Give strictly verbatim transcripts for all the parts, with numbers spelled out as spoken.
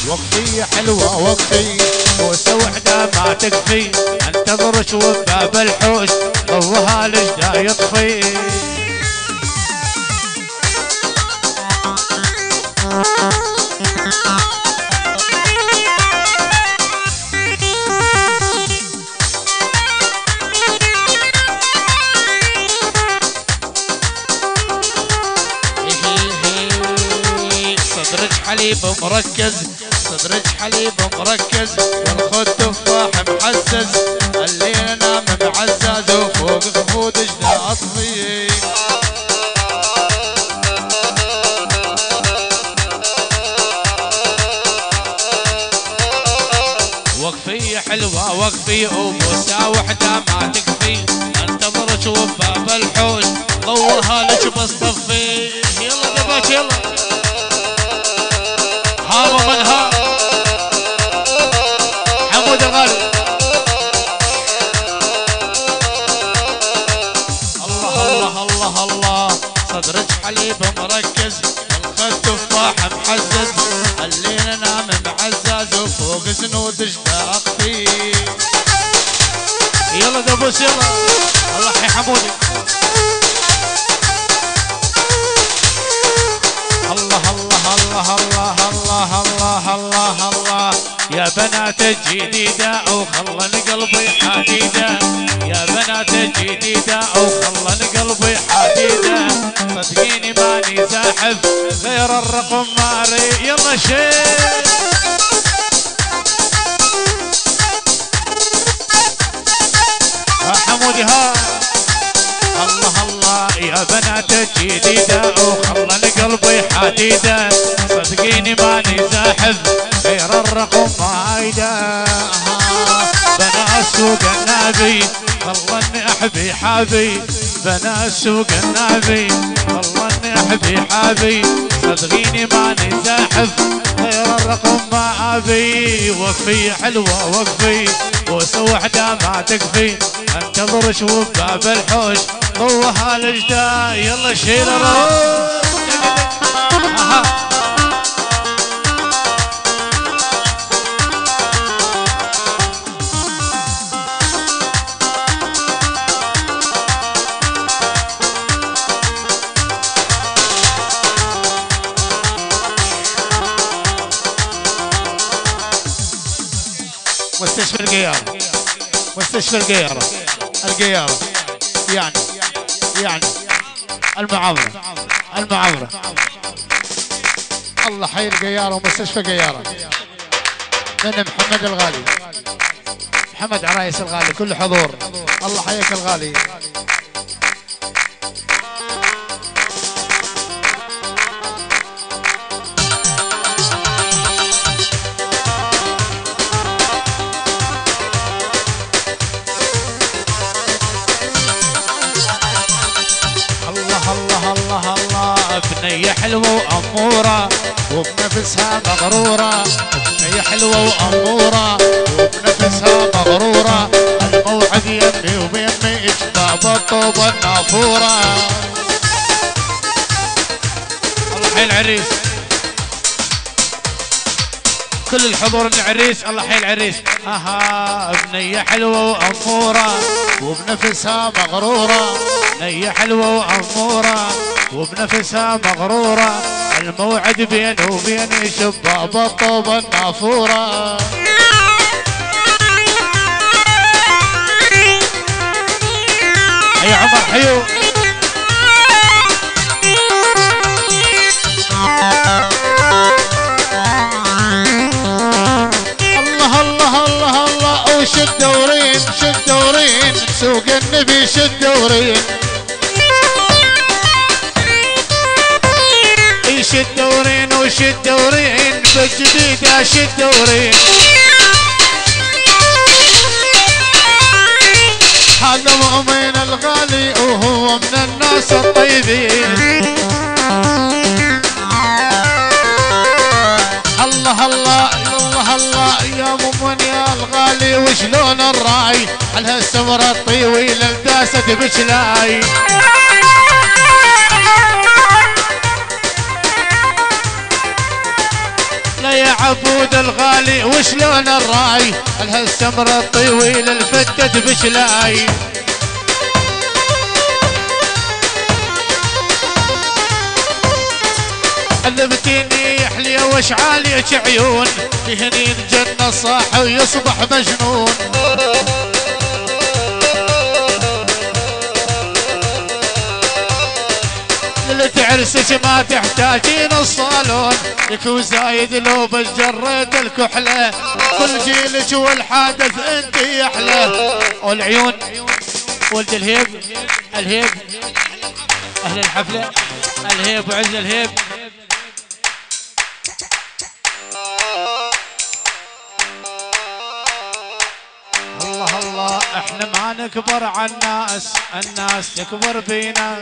وقفي حلوة وقفي بوسة وحدة ما تكفي انتظر اشوف باب الحوش ضوها لجدا يطفي صدرك حليب مركز صدرك حليب مركز والخد تفاح محزز الليل نام معزز وفوق خفود اجدا اطفي وقفي حلوة وقفي وبوسة وحدة ما تكفي انتظر اشوف باب الحوش ضوها لك بصطفي يلا دبك يلا هابا من ها حمود الغالي الله الله الله الله صدرك حليب مركز والخد تفاح محزز الليل نام معزز وفوق زنود اجدا اخفي يلا دبوس يلا الله يا حمودي الله الله الله الله الله الله الله الله يا بنات الجديدة وخلن قلبي حديدة يا بنات الجديدة وخلن قلبي حديدة صدقيني ماني زاحف غير الرقم ماري يلا شيخ حمودي ها الله الله يا بنات الجديدة وخلن قلبي حديدة صدقيني ماني زاحف غير الرقم مايدة بنات سوق النبي خلني احبي حابي بنات سوق النبي خلني احبي حابي صدقيني ماني زاحف غير الرقم ما ابي وقفي حلوة وقفي بوسة وحدة ما تكفي انتظر اشوف باب الحوش ضوها الجدا يلا شيل الروح مستشفى القيارة مستشفى القيارة القيارة يعني يعني المعاورة المعاورة الله حي القيارة ومستشفى قيارة من محمد الغالي محمد عرايس الغالي كل حضور الله حيك الغالي بنية حلوة وأمورة وبنفسها مغرورة بنية حلوة وأمورة وبنفسها مغرورة الموعد يمي وبيمي إجباب الطوبة النافورة الله حي العريس كل الحضور العريس الله حي العريس اها بنية حلوة وأمورة وبنفسها مغرورة بنية حلوة وأمورة وبنفسها مغرورة الموعد بينه وبين شباب الطوبة النافورة يا عمر حيو الله الله الله الله وش الدورين شو الدورين سوق النبي شو الدورين ايش الدورين وش الدورين بالجديدة ايش الدورين هذا مؤمن الغالي وهو من الناس الطيبين الله الله الله الله يا مؤمن يا الغالي وشلون الراي على هالسمرة الطويلة الداسة بشلاي هلا يا عبود الغالي وشلون الراي الهالسمرة الطويلة الفتت بشلاي علمتيني يحلي وش عاليك عيون بهنين جنة صاح ويصبح مجنون ليلة عرسك ما تحتاجين الصالون يكون زايد لو بس جريت الكحلة كل جيلك والحادث انت يحلى والعيون ولد الهيب الهيب اهل الحفلة الهيب وعز الهيب الله الله احنا ما نكبر على الناس الناس تكبر بينا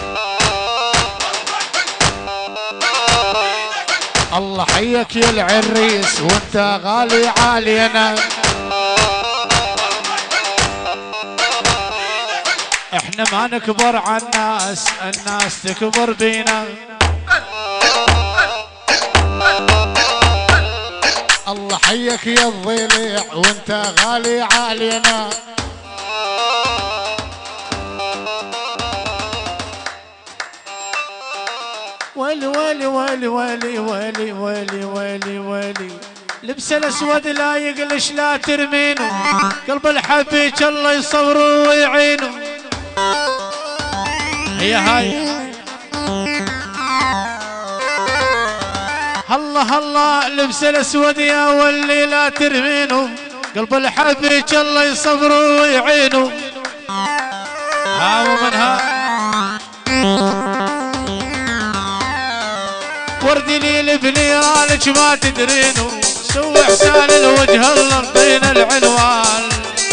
الله حيك يا العريس وانت غالي علينا احنا ما نكبر على الناس الناس تكبر بينا الله حيك يا الضليع وانت غالي علينا ويلي ويلي ويلي ويلي ويلي ويلي ويلي ويلي لبس الاسود لا يقلش لا ترمينه قلب الحبيج الله يصوره ويعينه هي هاي الله الله لبس الاسود يا ولي لا ترمينه قلب الحبيج الله يصبره ويعينه ها ومنها وردي لي لبنيانك ما تدرينه سوي احسان الوجه الله ارضينا العنوان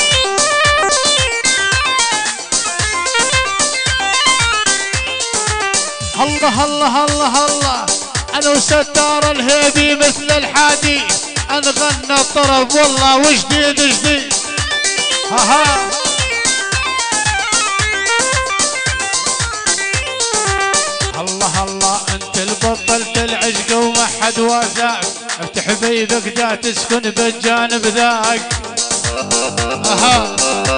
الله الله الله الله انا وستار الهيبي مثل الحادي انغنى الطرب والله وجديد جديد ها ها الله الله انت البطلت العشق وما حد واساك افتح بيبك دا تسكن بالجانب ذاك اها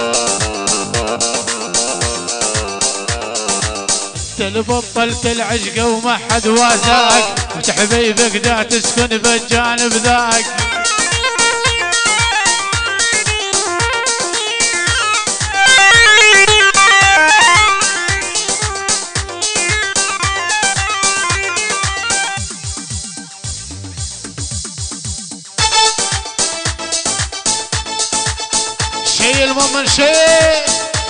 انت البطلت العشق وما حد واساك افتح بيبك دا تسكن بالجانب ذاك شيء المؤمن شيء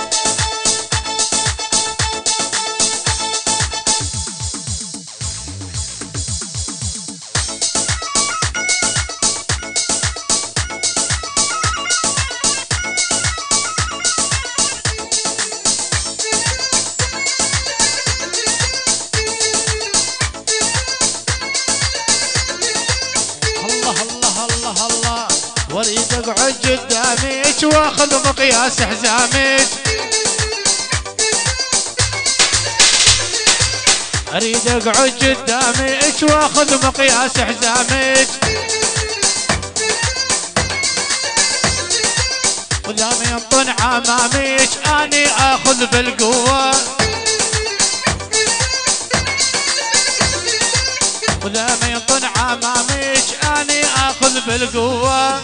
اريد اقعد قدامك واخذ مقياس حزامك اريد اقعد قدامك واخذ مقياس حزامك ولا ما ينطن عمامك اني اخذ بالقوه ولا ما ينطن عمامك اني اخذ بالقوه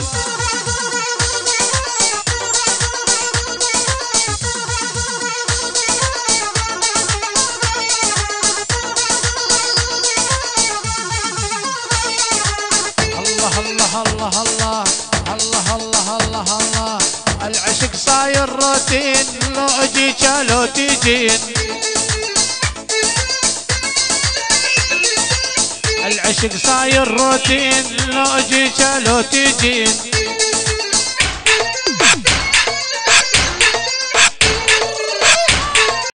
الله الله الله الله الله الله الله العشق صاير روتين لو اجيك لو تجين العشق صاير روتين لو اجيك لو تجين